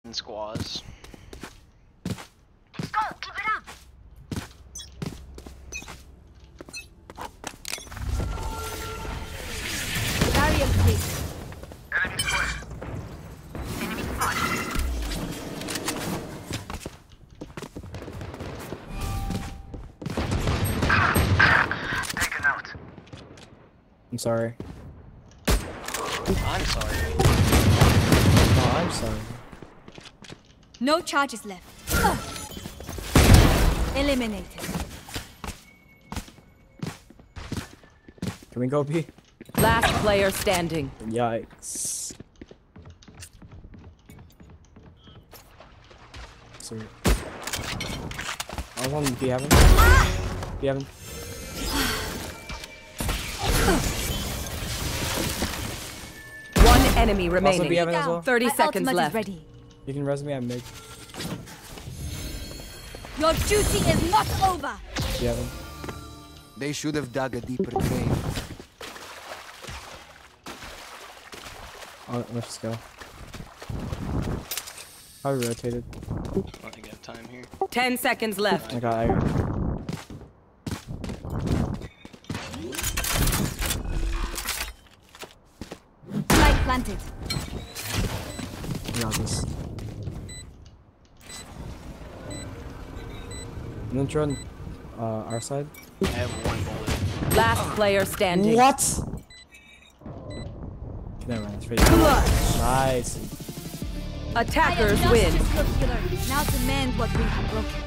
squaws. Let's go, keep it up. Barrier placed. Enemy square. Enemy spotted. Taken out. I'm sorry. I'm sorry. Oh, I'm sorry. No charges left. Eliminated. Can we go B? Last player standing. Yikes. Sorry. I was on B heaven. B heaven. One enemy Also remaining. B heaven as well. 30 My seconds ultimate left. is ready. You can res me at mid. Your duty is not over. B heaven. They should have dug a deeper grave. Oh, let's just go. Probably rotated. I think I have time here. 10 seconds left. I got. Light planted. I got this. And then drone, our side. I have one bullet. Last player standing. What? Never mind. It's pretty Clutch. nice. Attackers I am not win. just your healer. Now demand what we have broken.